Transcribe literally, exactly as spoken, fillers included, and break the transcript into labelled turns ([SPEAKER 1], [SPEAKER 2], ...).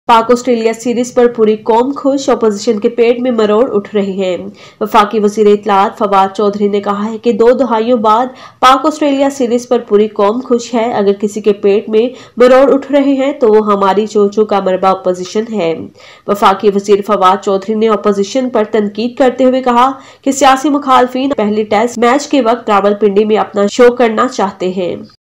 [SPEAKER 1] पाक Australia series पर पूरी कौम खुश, अपोजिशन के पेट में मरोड़ उठ रहे हैं। वफाकी वजीर इत्तलात फवाद चौधरी ने कहा है कि दो दहाइयों बाद पाक ऑस्ट्रेलिया सीरीज पर पूरी कौम खुश है। अगर किसी के पेट में मरोड़ उठ रहे हैं तो वो हमारी चोचों का मरबा अपोजिशन है। वफाकी वजीर फवाद चौधरी ने अपोजिशन पर तनकीद करते हुए कहा कि सियासी मुखालफिन पहले टेस्ट मैच के वक्त रावलपिंडी में अपना शो करना चाहते हैं।